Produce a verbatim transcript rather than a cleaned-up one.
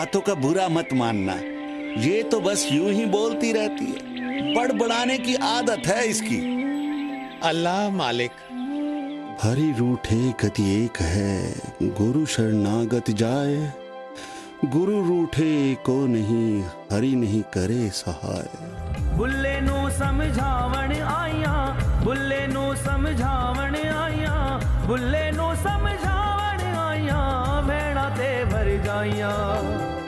बातों का बुरा मत मानना, ये तो बस यूं ही बोलती रहती है, बड़बड़ाने की आदत है इसकी। अल्लाह मालिक। हरि रूठे गति एक है, गुरु शरणागत जाए। गुरु रूठे को नहीं, हरि नहीं करे सहाय। बुल्ले नो समझावण आया, बुल्ले नो समझावण आया, बुल्ले नो समझावण आया, भेड़ा ते भर जाइया।